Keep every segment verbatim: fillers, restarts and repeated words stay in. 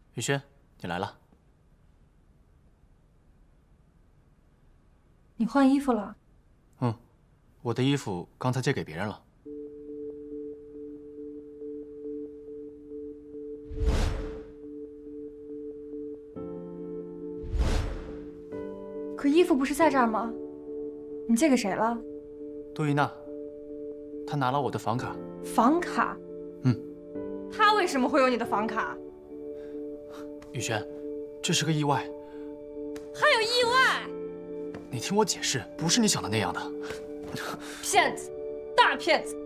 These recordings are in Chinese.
雨轩，你来了。 你换衣服了？ 嗯，我的衣服刚才借给别人了。 可衣服不是在这儿吗？你借给谁了？ 杜玉娜，她拿了我的房卡。 房卡？ 嗯。 她为什么会有你的房卡？ 雨轩，这是个意外。 还有意外？ 你听我解释，不是你想的那样的。 骗子，大骗子！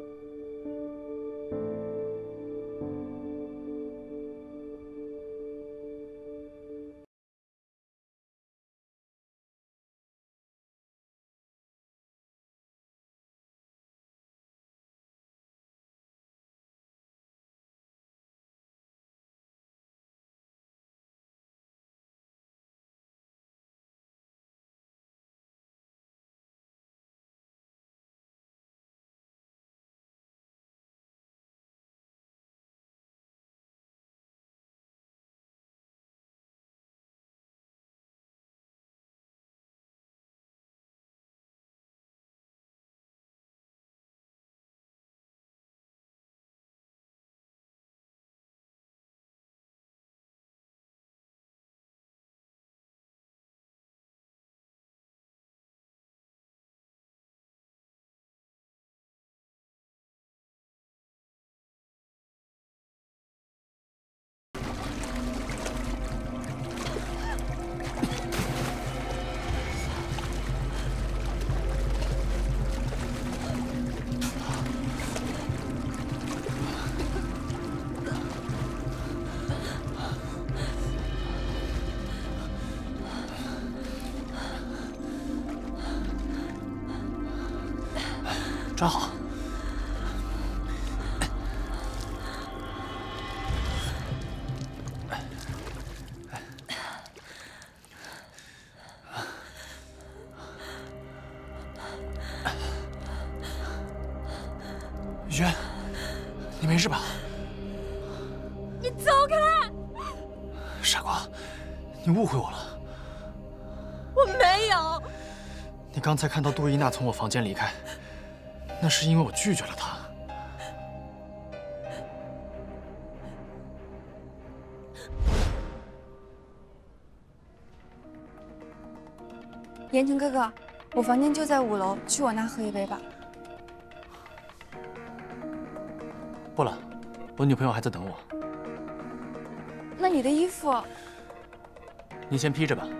站好。雨轩，你没事吧？ 你走开！ 傻瓜，你误会我了。 我没有。 你刚才看到杜依娜从我房间离开。那是因为我拒绝了他。 言承哥哥，我房间就在五楼，去我那喝一杯吧。 不了，我女朋友还在等我。 那你的衣服， 你先披着吧。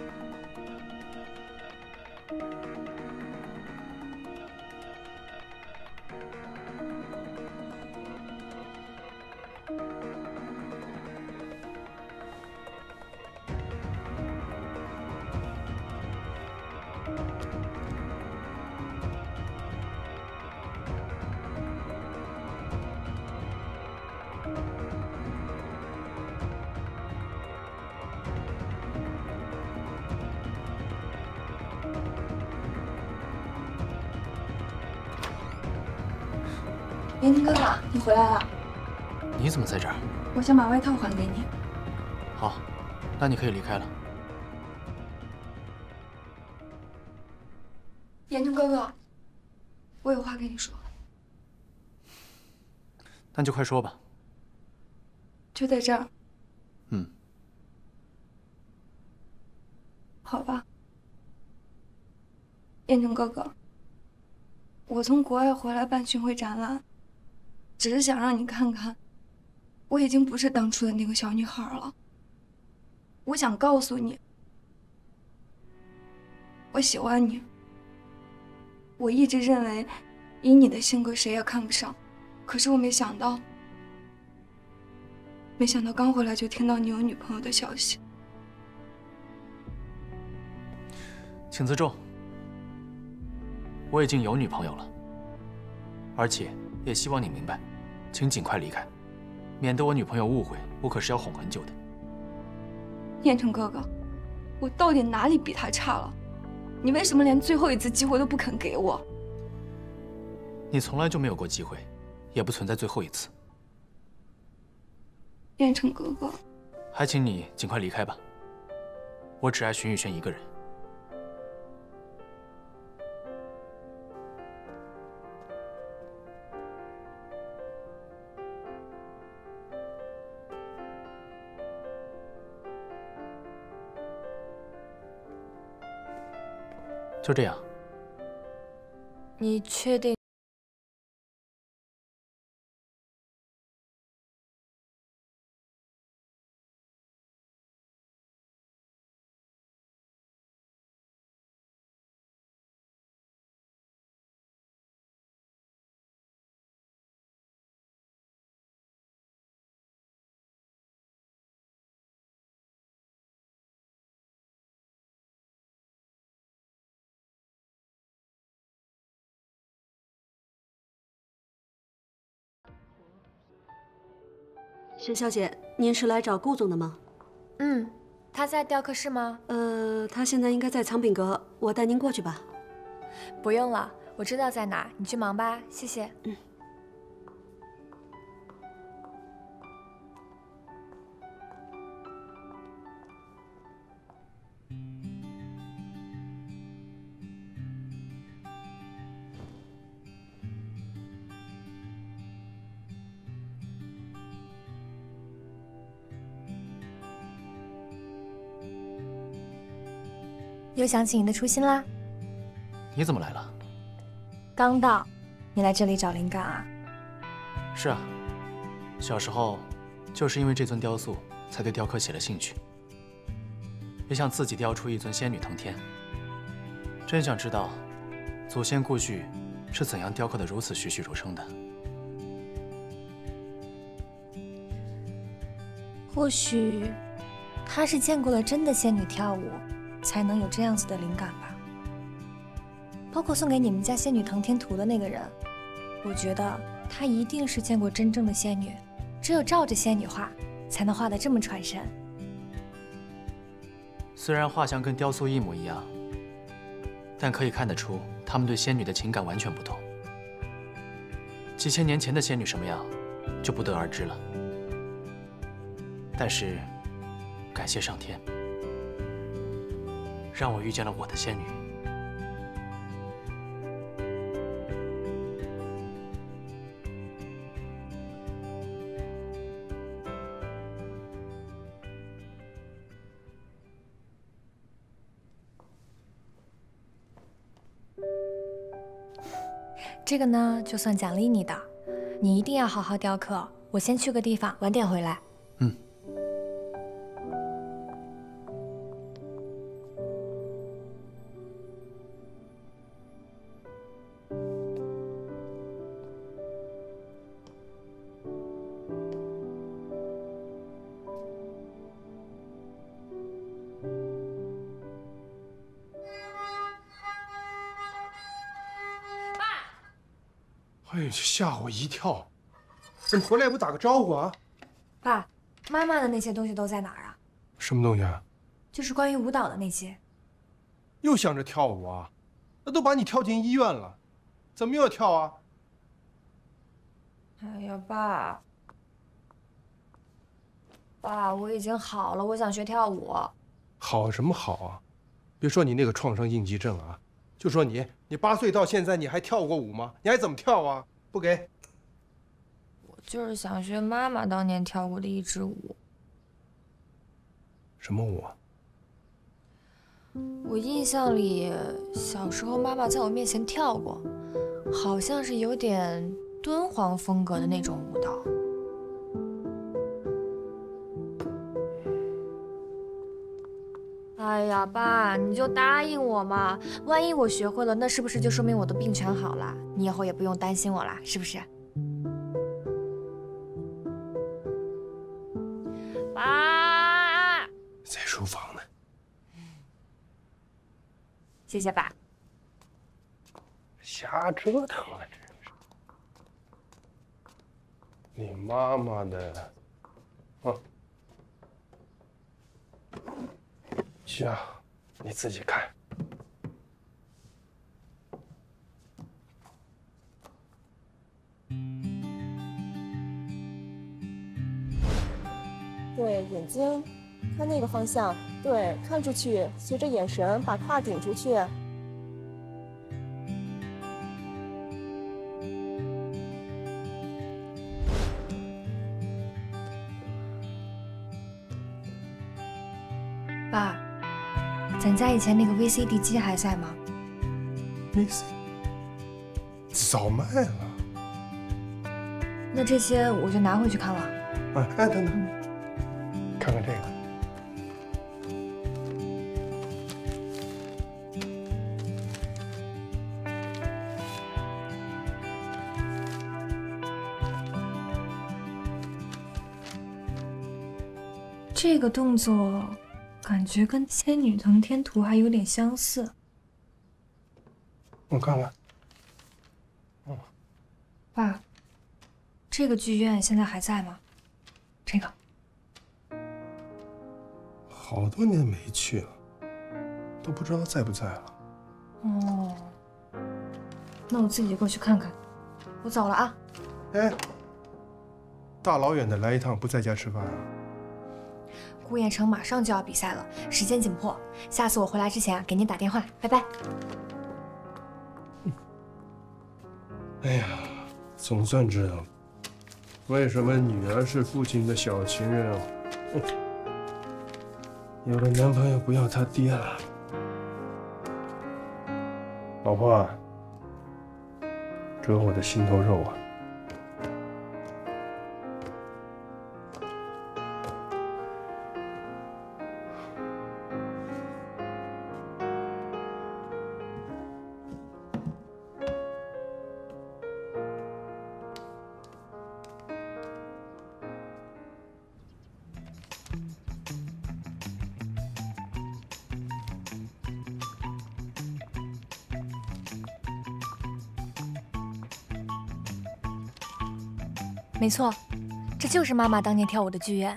言承哥哥，你回来了。 你怎么在这儿？ 我想把外套还给你。 好，那你可以离开了。 言承哥哥，我有话跟你说。 那就快说吧。 就在这儿。 嗯。 好吧。言承哥哥，我从国外回来办巡回展览。只是想让你看看，我已经不是当初的那个小女孩了。我想告诉你，我喜欢你。我一直认为，以你的性格，谁也看不上。可是我没想到，没想到刚回来就听到你有女朋友的消息。 请自重，我已经有女朋友了，而且也希望你明白。请尽快离开，免得我女朋友误会，我可是要哄很久的。 言承哥哥，我到底哪里比他差了？你为什么连最后一次机会都不肯给我？ 你从来就没有过机会，也不存在最后一次。 言承哥哥， 还请你尽快离开吧。我只爱荀雨轩一个人。就这样。 你确定？ 沈小姐，您是来找顾总的吗？ 嗯，他在雕刻室吗？ 呃，他现在应该在藏品阁，我带您过去吧。 不用了，我知道在哪儿，你去忙吧，谢谢。 嗯。 又想起你的初心啦？ 你怎么来了？ 刚到，你来这里找灵感啊？ 是啊，小时候就是因为这尊雕塑，才对雕刻起了兴趣，也想自己雕出一尊仙女腾天。真想知道，祖先顾旭是怎样雕刻得如此栩栩如生的。 或许，他是见过了真的仙女跳舞。才能有这样子的灵感吧。包括送给你们家仙女腾天图的那个人，我觉得他一定是见过真正的仙女，只有照着仙女画，才能画得这么传神。 虽然画像跟雕塑一模一样，但可以看得出他们对仙女的情感完全不同。几千年前的仙女什么样，就不得而知了。但是，感谢上天。让我遇见了我的仙女。 这个呢，就算奖励你的，你一定要好好雕刻。我先去个地方，晚点回来。 嗯。 哎呀，吓我一跳！怎么回来也不打个招呼啊？ 爸，妈妈的那些东西都在哪儿啊？ 什么东西啊？ 就是关于舞蹈的那些。 又想着跳舞啊？那都把你跳进医院了，怎么又要跳啊？ 哎呀，爸，爸，我已经好了，我想学跳舞。 好什么好啊？别说你那个创伤应激症啊，就说你，你八岁到现在你还跳过舞吗？你还怎么跳啊？不给。 我就是想学妈妈当年跳过的一支舞。 什么舞啊？ 我印象里，小时候妈妈在我面前跳过，好像是有点敦煌风格的那种舞蹈。哎呀，爸，你就答应我嘛！万一我学会了，那是不是就说明我的病全好了？你以后也不用担心我啦，是不是？爸， 在书房呢。 谢谢爸。 瞎折腾啊，真是！你妈妈的，啊，行，你自己看。 对，眼睛，看那个方向，对，看出去，随着眼神把胯顶出去。 爸，咱家以前那个 V C D 机还在吗？ V C 早卖了。 那这些我就拿回去看了。 哎哎，等等，看看这个。 这个动作感觉跟《仙女腾天图》还有点相似。 我看看。哦， 爸，这个剧院现在还在吗？这个。 好多年没去了，都不知道在不在了。 哦，那我自己过去看看。我走了啊。 哎，大老远的来一趟，不在家吃饭啊？ 顾彦成马上就要比赛了，时间紧迫，下次我回来之前给您打电话，拜拜。 哎呀，总算知道了，为什么女儿是父亲的小情人哦。有了男朋友不要他爹了。老婆啊，折我的心头肉啊。 没错，这就是妈妈当年跳舞的剧院。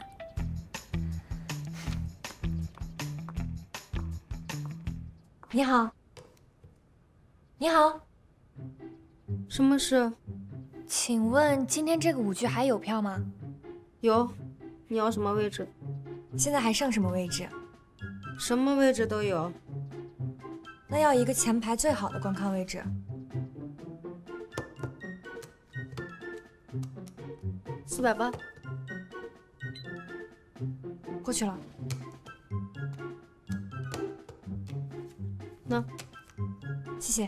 你好，你好， 什么事？ 请问今天这个舞剧还有票吗？ 有，你要什么位置？ 现在还剩什么位置？ 什么位置都有。 那要一个前排最好的观看位置。 四百八， 过去了。 那， 谢谢。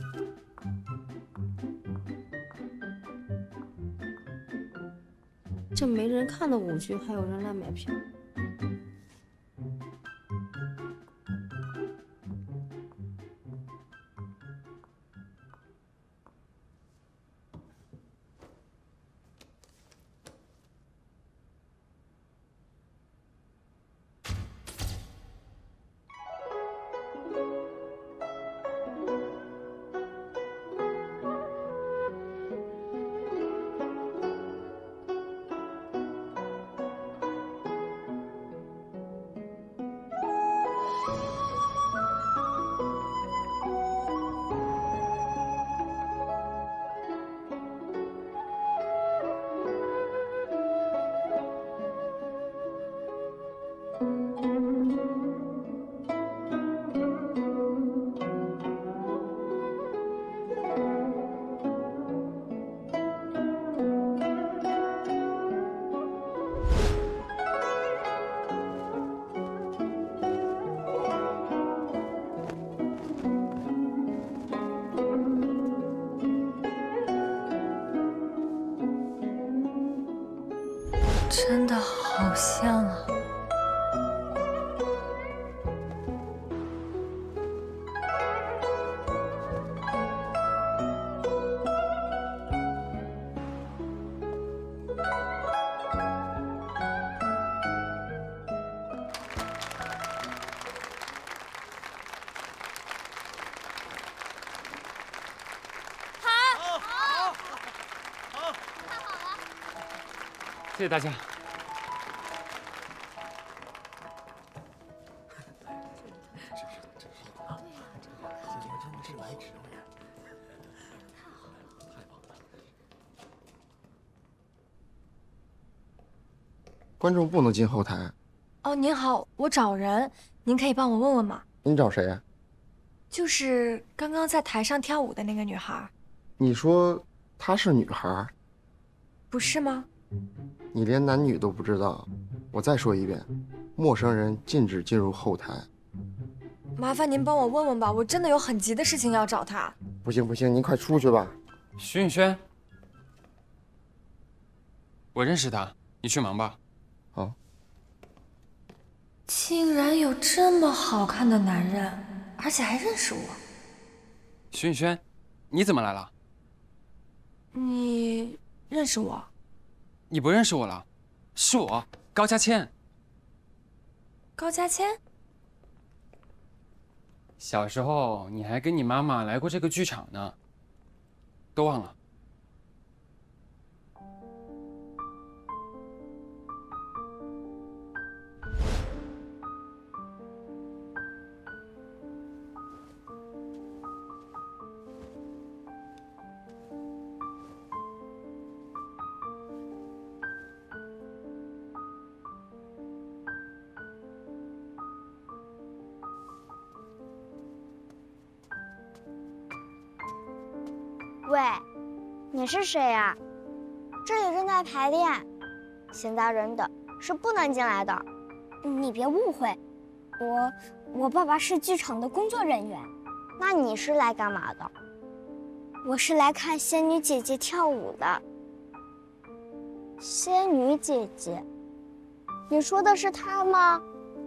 这没人看的舞剧，还有人来买票。 真的好像啊！ 谢谢大家。 观众不能进后台。 哦，您好，我找人，您可以帮我问问吗？ 你找谁呀？ 就是刚刚在台上跳舞的那个女孩。 你说她是女孩？ 不是吗？ 你连男女都不知道。我再说一遍，陌生人禁止进入后台。 麻烦您帮我问问吧，我真的有很急的事情要找她。 不行不行，您快出去吧。 徐允轩，我认识他，你去忙吧。 好。 竟然有这么好看的男人，而且还认识我。 徐允轩，你怎么来了？ 你认识我？ 你不认识我了？是我，高佳倩。 高佳倩？ 小时候你还跟你妈妈来过这个剧场呢，都忘了？ 喂，你是谁呀？这里正在排练，现在人的是不能进来的。你别误会，我我爸爸是剧场的工作人员。那你是来干嘛的？我是来看仙女姐姐跳舞的。仙女姐姐，你说的是她吗？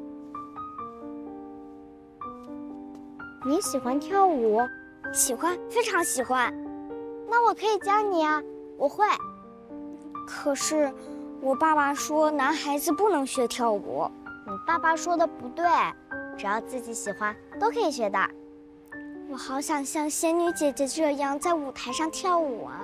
你喜欢跳舞？喜欢，非常喜欢。那我可以教你啊，我会。可是我爸爸说男孩子不能学跳舞。你爸爸说的不对，只要自己喜欢都可以学的。我好想像仙女姐姐这样在舞台上跳舞啊。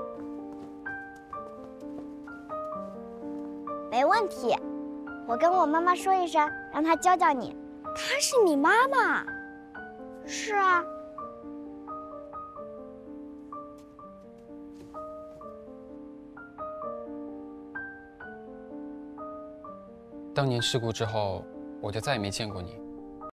没问题，我跟我妈妈说一声，让她教教你。她是你妈妈？是啊。 当年事故之后，我就再也没见过你。